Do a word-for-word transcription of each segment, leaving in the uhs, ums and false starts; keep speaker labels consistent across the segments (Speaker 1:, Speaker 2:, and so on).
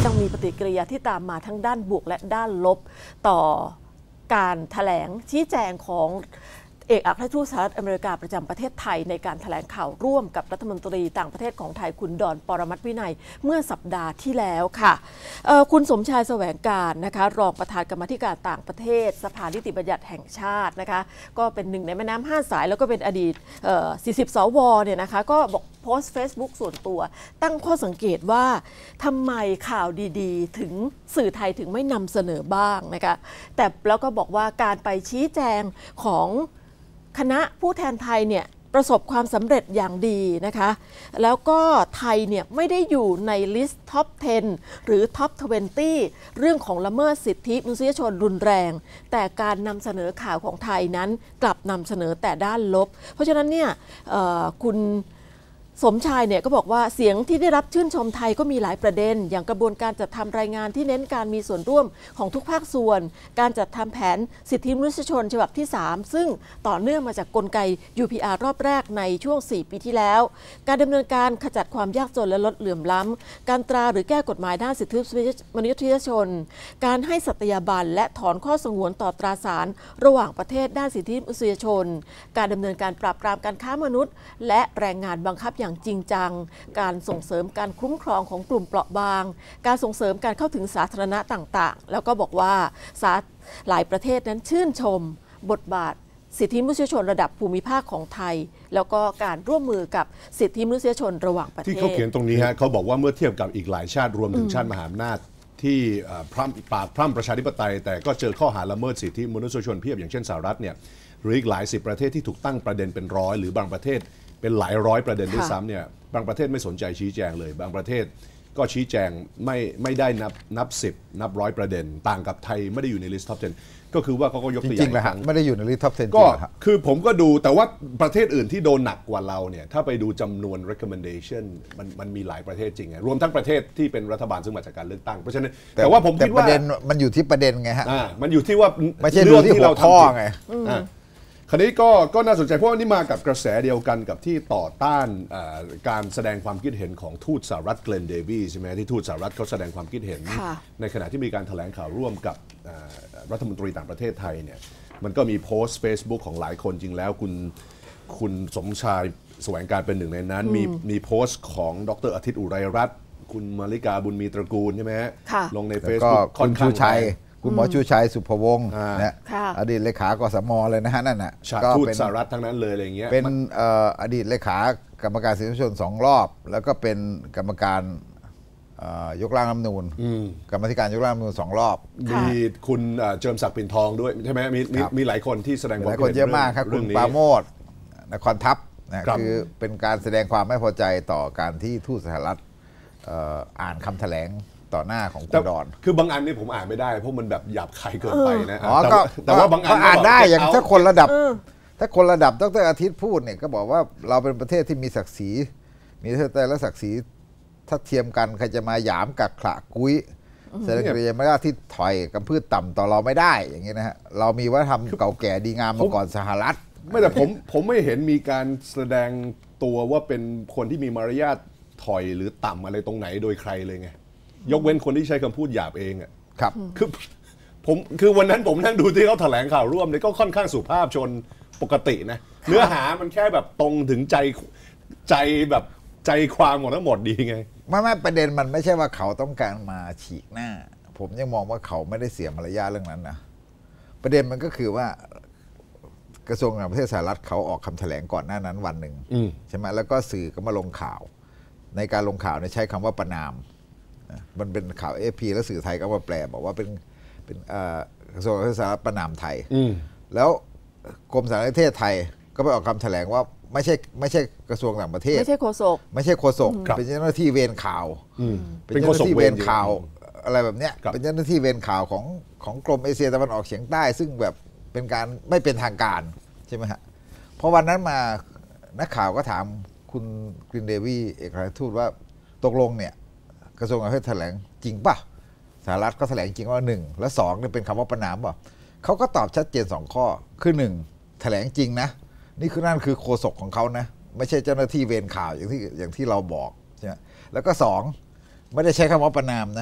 Speaker 1: ต้องมีปฏิกิริยาที่ตามมาทั้งด้านบวกและด้านลบต่อการแถลงชี้แจงของเอกอัครราชทูตสหรัฐอเมริกาประจำประเทศไทยในการแถลงข่าวร่วมกับรัฐมนตรีต่างประเทศของไทยคุณดอนปรมัตถ์วินัยเมื่อสัปดาห์ที่แล้วค่ะคุณสมชายแสวงการนะคะรองประธานกรรมาธิการต่างประเทศสภานิติบัญญัติแห่งชาตินะคะก็เป็นหนึ่งในแม่น้ำห้าสายแล้วก็เป็นอดีตสี่สิบสวเนี่ยนะคะก็บอกโพสต์ Facebook ส่วนตัวตั้งข้อสังเกตว่าทำไมข่าวดีๆถึงสื่อไทยถึงไม่นำเสนอบ้างนะคะแต่แล้วก็บอกว่าการไปชี้แจงของคณะผู้แทนไทยเนี่ยประสบความสำเร็จอย่างดีนะคะแล้วก็ไทยเนี่ยไม่ได้อยู่ในลิสต์ท็อปสิบหรือท็อปยี่สิบเรื่องของละเมิดสิทธิมนุษยชนรุนแรงแต่การนำเสนอข่าวของไทยนั้นกลับนำเสนอแต่ด้านลบเพราะฉะนั้นเนี่ยคุณสมชายเนี่ยก็บอกว่าเสียงที่ได้รับชื่นชมไทยก็มีหลายประเด็นอย่างกระบวนการจัดทำรายงานที่เน้นการมีส่วนร่วมของทุกภาคส่วนการจัดทำแผนสิทธิมนุษยชนฉบับที่สามซึ่งต่อเนื่องมาจากกลไก ยู พี อาร์ รอบแรกในช่วงสี่ปีที่แล้วการดำเนินการขจัดความยากจนและลดเหลื่อมล้ำการตราหรือแก้กฎหมายด้านสิทธิมนุษยชนการให้สัตยาบันและถอนข้อสงวนต่อตราสารระหว่างประเทศด้านสิทธิมนุษยชนการดำเนินการปราบปรามการค้ามนุษย์และแรงงานบังคับอย่างจริงจังการส่งเสริมการคุ้มครองของกลุ่มเปราะบางการส่งเสริมการเข้าถึงสาธารณะต่างๆแล้วก็บอกว่าหลายประเทศนั้นชื่นชมบทบาทสิทธิมนุษยชนระดับภูมิภาคของไทยแล้วก็การร่วมมือกับสิทธิมนุษยชนระหว่างประเทศ
Speaker 2: ที่เขาเขียนตรงนี้ฮะเขาบอกว่าเมื่อเทียบกับอีกหลายชาติรวมถึงชาติมหาอำนาจที่พร่ำปราบพร่ำประชาธิปไตยแต่ก็เจอข้อหาละเมิดสิทธิมนุษยชนเพียบอย่างเช่นสหรัฐเนี่ยหรืออีกหลายสิบประเทศที่ถูกตั้งประเด็นเป็นร้อยหรือบางประเทศเป็นหลายร้อยประเด็นด้วยซ้ำเนี่ยบางประเทศไม่สนใจชี้แจงเลยบางประเทศก็ชี้แจงไม่ไม่ได้นับนับสิบนับร้อยประเด็นต่างกับไทยไม่ได้อยู่ในลิสต์ท็อปสิบก็คือว่าเขาก็ยกตัวอย่างจริงๆแล้ว
Speaker 3: ไม่ได้อยู่ในลิสต์ท็อปสิบ
Speaker 2: ก็คือผมก็ดูแต่ว่าประเทศอื่นที่โดนหนักกว่าเราเนี่ยถ้าไปดูจำนวน recommendation มันมันมีหลายประเทศจริงไงรวมทั้งประเทศที่เป็นรัฐบาลซึ่งมาจากการเลือกตั้งเพราะฉะนั้นแต่ว่าผมคิดว่า
Speaker 3: ประเด็นมันอยู่ที่ประเด็นไงฮะ
Speaker 2: มันอยู่ที่ว่า
Speaker 3: ไม่ใช่เรื่องที่เราท่อไง
Speaker 2: คราวนี้ก็ก็น่าสนใจเพราะว่านี่มากับกระแสเดียวกันกับที่ต่อต้านการแสดงความคิดเห็นของทูตสหรัฐเกลนเดวี่ใช่ไหมที่ทูตสหรัฐเขาแสดงความคิดเห็นในขณะที่มีการแถลงข่าวร่วมกับรัฐมนตรีต่างประเทศไทยเนี่ยมันก็มีโพสต์ Facebook ของหลายคนจริงแล้วคุณคุณสมชายแสวงการเป็นหนึ่งในนั้นมีมีโพสต์ของดร.อาทิตย์อุไรรัตน์คุณมาริกาบุญมีตระกูลใช่ไหมฮะลงใน Facebook
Speaker 3: ค่อนข้างชัยคุณหมอชูชัยสุภวงศ์นะอดีตเลขากสมเลยนะฮะนั่นน่ะ
Speaker 2: ก็เป็นสหรัฐทั้งนั้นเลยอะไรเงี้ย
Speaker 3: เป็นอดีตเลขากรรมการสิทธิมนุษยชนสองรอบแล้วก็เป็นกรรมการยกร่างรัฐธรรมนูญกรรมธิการยกร่างรัฐธรรมนูญสองรอบ
Speaker 2: มีคุณเจิมศักดิ์ปิ่นทองด้วยใช่ไหมมีมีหลายคนที่แสดงความ
Speaker 3: หลายคนเยอะมากครับคุณปราโมทย์นครทัพนะคือเป็นการแสดงความไม่พอใจต่อการที่ทูตสหรัฐอ่านคำแถลงต่อหน้าของคุณดอน
Speaker 2: คือบางอันนี่ผมอ่านไม่ได้เพราะมันแบบหยาบคายเกินไปนะ
Speaker 3: แต่ว่าบางอันอ่านได้อย่างถ้าคนระดับถ้าคนระดับดร.อาทิตย์พูดเนี่ยก็บอกว่าเราเป็นประเทศที่มีศักดิ์ศรีมีแต่ละศักดิ์ศรีถ้าเทียมกันใครจะมาหยามกักขระกุ้ยแสดงกิริยามารยาทที่ถอยกำพืชต่ำต่อเราไม่ได้อย่างนี้นะฮะเรามีวัฒนธรรมเก่าแก่ดีงามมาก่อนสหรัฐ
Speaker 2: ไม่แต่ผมผมไม่เห็นมีการแสดงตัวว่าเป็นคนที่มีมารยาทถอยหรือต่ำอะไรตรงไหนโดยใครเลยไงยกเว้นคนที่ใช้คำพูดหยาบเองอ่ะ
Speaker 3: ครับ
Speaker 2: คือผมคือวันนั้นผมนั่งดูที่เขาแถลงข่าวร่วมเนี่ยก็ค่อนข้างสุภาพชนปกตินะเนื้อหามันแค่แบบตรงถึงใจใจแบบใจความหมดทั้งหมดดีไง
Speaker 3: ไม่ไม่ประเด็นมันไม่ใช่ว่าเขาต้องการมาฉีกหน้าผมยังมองว่าเขาไม่ได้เสียมารยาทเรื่องนั้นนะประเด็นมันก็คือว่ากระทรวงต่างประเทศสหรัฐเขาออกคำแถลงก่อนหน้านั้นวันหนึ่งใช่ไหมแล้วก็สื่อก็มาลงข่าวในการลงข่าวเนี่ยใช้คำว่าประนามมันเป็นข่าว เอ เอฟ พี แล้วสื่อไทยก็มาแปลบอกว่าเป็นเป็นกระทรวงต่างประเทศสหรัฐประนามไทยแล้วกรมสารนิเทศไทยก็ไปออกคำแถลงว่าไม่ใช่ไม่ใช่กระทรวงต่างประเทศ
Speaker 1: ไม่ใช่โฆษก
Speaker 3: ไม่ใช่โฆษกเป็นเจ้าหน้าที่เวรข่าวเป็นเจ้าหน้าที่เวรข่าวอะไรแบบเนี้ยเป็นเจ้าหน้าที่เวรข่าวของของกรมเอเชียตะวันออกเฉียงใต้ซึ่งแบบเป็นการไม่เป็นทางการใช่ไหมฮะเพราะวันนั้นมานักข่าวก็ถามคุณกรีนเดวี่เอกอัครราชทูตว่าตกลงเนี่ยกระทรวงต่างประเทศแถลงจริงป่ะสหรัฐก็แถลงจริงว่าหนึ่งและสองเนี่ยเป็นคำว่าประนามป่ะเขาก็ตอบชัดเจนสองข้อคือหนึ่งแถลงจริงนะนี่คือนั่นคือโฆษกของเขานะไม่ใช่เจ้าหน้าที่เวรข่าวอย่างที่อย่างที่เราบอกใช่ไหมแล้วก็สองไม่ได้ใช้คำว่าประนามนะ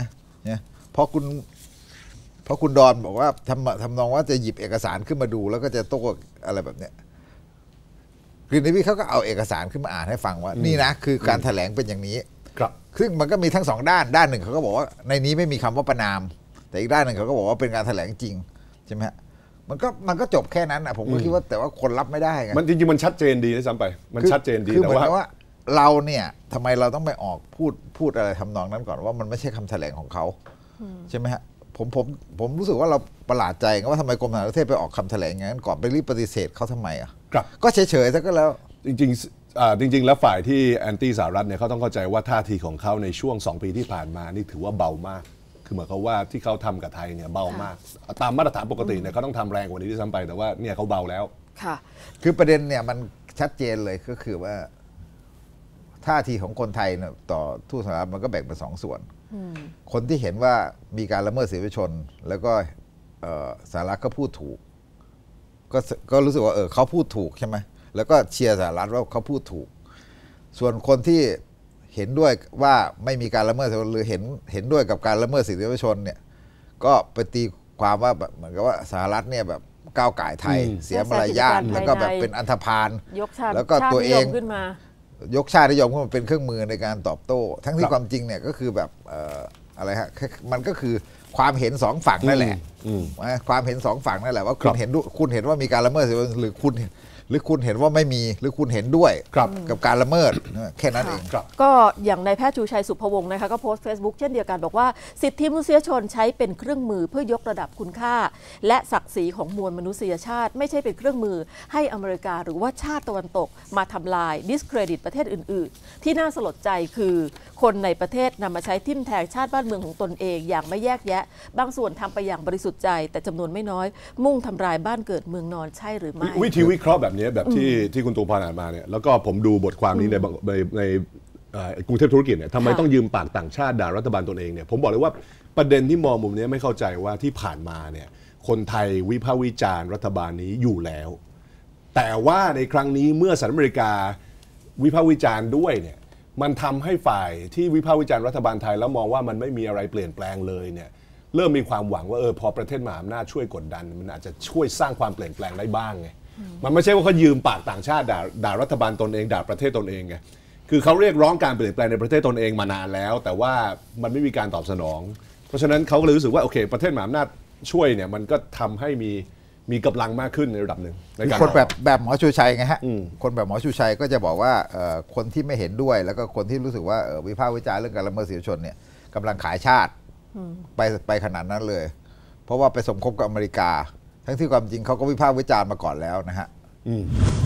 Speaker 3: เนี่ยเพราะคุณเพราะคุณดอนบอกว่าทำทำนองว่าจะหยิบเอกสารขึ้นมาดูแล้วก็จะโต้อะไรแบบเนี้ยคือในวิเขาก็เอาเอกสารขึ้นมาอ่านให้ฟังว่านี่นะคือการแถลงเป็นอย่างนี้
Speaker 2: ครับ
Speaker 3: ซึ่งมันก็มีทั้งสองด้านด้านหนึ่งเขาก็บอกว่าในนี้ไม่มีคำว่าประนามแต่อีกด้านหนึ่งเขาก็บอกว่าเป็นการแถลงจริงใช่ไหมฮะมันก็มันก็จบแค่นั้นนะผมก็คิดว่าแต่ว่าคนรับไม่ได้ไง
Speaker 2: มันจริงๆมันชัดเจนดีนะซ้ำไปมันชัดเจนดี
Speaker 3: แต่ว่าว่าเราเนี่ยทำไมเราต้องไปออกพูดพูดอะไรทำนองนั้นก่อนว่ามันไม่ใช่คำแถลงของเขาใช่ไหมฮะผมผมผมรู้สึกว่าเราประหลาดใจว่าทำไมกรมต่างประเทศไปออกคำแถลงอย่างนั้นก่อนไปรีบปฏิเสธเขาทำไมอ่ะก็เฉยๆซะก็แล้ว
Speaker 2: จริงๆจริงๆแล้วฝ่ายที่แอนตี้สหรัฐเนี่ยเขาต้องเข้าใจว่าท่าทีของเขาในช่วงสองปีที่ผ่านมานี่ถือว่าเบามากคือหมายความว่าที่เขาทำกับไทยเนี่ยเบามากตามมาตรฐานปกติเนี่ยเขาต้องทำแรงกว่านี้ที่ซ้ำไปแต่ว่าเนี่ยเขาเบาแล้ว
Speaker 1: ค่ะ
Speaker 3: คือประเด็นเนี่ยมันชัดเจนเลยก็คือว่าท่าทีของคนไทยเนี่ยต่อทูตสหรัฐมันก็แบ่งเป็นสองส่วนคนที่เห็นว่ามีการละเมิดสิทธิมนุษยชนแล้วก็สหรัฐก็พูดถูกก็ก็รู้สึกว่าเออเขาพูดถูกใช่ไหมแล้วก็เชียร์สหรัฐว่าเขาพูดถูกส่วนคนที่เห็นด้วยว่าไม่มีการละเมิดหรือเห็นเห็นด้วยกับการละเมิดสิทธิมนุษยชนเนี่ยก็ไปตีความว่าแบบเหมือนกับว่าสหรัฐเนี่ยแบบก้าวก่ายไทยเสียมารยาทแล้วก็แบบเป็นอันธพาลแล้วก็ตัวเอง
Speaker 1: ขึ้นม
Speaker 3: ายกชาตินิยมขึ้นมาเป็นเครื่องมือในการตอบโต้ทั้งที่ความจริงเนี่ยก็คือแบบอะไรฮะมันก็คือความเห็นสองฝั่งนั่นแหละความเห็นสองฝั่งนั่นแหละว่าคุณเห็นคุณเห็นว่ามีการละเมิดหรือคุณหรือคุณเห็นว่าไม่มีหรือคุณเห็นด้วยกับการละเมิดแค่นั้นเอง
Speaker 1: ก็อย่างนายแพทย์ชูชัยสุภวงศ์นะคะก็โพสต์ Facebook เช่นเดียวกันบอกว่าสิทธิมนุษยชนใช้เป็นเครื่องมือเพื่อยกระดับคุณค่าและศักดิ์ศรีของมวลมนุษยชาติไม่ใช่เป็นเครื่องมือให้อเมริกาหรือว่าชาติตะวันตกมาทำลายดิสเครดิตประเทศอื่นๆที่น่าสลดใจคือคนในประเทศนำมาใช้ทิ่มแทงชาติบ้านเมืองของตนเองอย่างไม่แยกแยะบางส่วนทำไปอย่างบริสุทธิ์ใจแต่จำนวนไม่น้อยมุ่งทำลายบ้านเกิดเมืองนอนใช่หรือไม่
Speaker 2: วิธีวิเคราะห์แบบนี้แบบที่ที่คุณตูพานอ่านมาเนี่ยแล้วก็ผมดูบทความนี้ในในในกรุงเทพธุรกิจเนี่ยทำไมต้องยืมปากต่างชาติด่ารัฐบาลตนเองเนี่ยผมบอกเลยว่าประเด็นที่มองมุมนี้ไม่เข้าใจว่าที่ผ่านมาเนี่ยคนไทยวิพากษ์วิจารณ์รัฐบาลนี้อยู่แล้วแต่ว่าในครั้งนี้เมื่อสหรัฐอเมริกาวิพากษ์วิจารณ์ด้วยเนี่ยมันทำให้ฝ่ายที่วิพากษ์วิจารณ์รัฐบาลไทยแล้วมองว่ามันไม่มีอะไรเปลี่ยนแปลงเลยเนี่ยเริ่มมีความหวังว่าเออพอประเทศมหาอำนาจช่วยกดดันมันอาจจะช่วยสร้างความเปลี่ยนแปลงได้บ้างไงมันไม่ใช่ว่าเขายืมปากต่างชาติด่าด่ารัฐบาลตนเองด่าประเทศตนเองไงคือเขาเรียกร้องการเปลี่ยนแปลงในประเทศตนเองมานานแล้วแต่ว่ามันไม่มีการตอบสนองเพราะฉะนั้นเขาก็เลยรู้สึกว่าโอเคประเทศมหาอำนาจช่วยเนี่ยมันก็ทำให้มีมีกำลังมากขึ้นในระดับหนึ่ง
Speaker 3: คนแบบแบบหมอชูชัยไงฮะคนแบบหมอชูชัยก็จะบอกว่าคนที่ไม่เห็นด้วยแล้วก็คนที่รู้สึกว่าวิพากษ์วิจารณ์เรื่องการละเมิดสิทธิชนเนี่ยกำลังขายชาติไปไปขนาดนั้นเลยเพราะว่าไปสมคบกับอเมริกาทั้งที่ความจริงเขาก็วิพากษ์วิจารณ์มาก่อนแล้วนะฮะ